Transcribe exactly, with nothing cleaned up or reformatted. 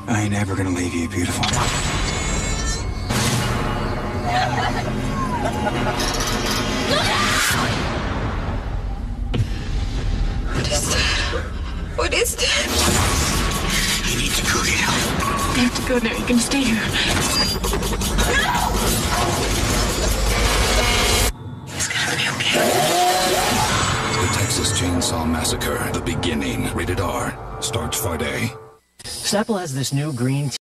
I ain't ever gonna leave you, beautiful. What is that? What is that? You need to go now. I have to go now. You can stay here. It's gonna be okay. The Texas Chainsaw Massacre: The Beginning. Rated R. Starts Friday. Snapple has this new green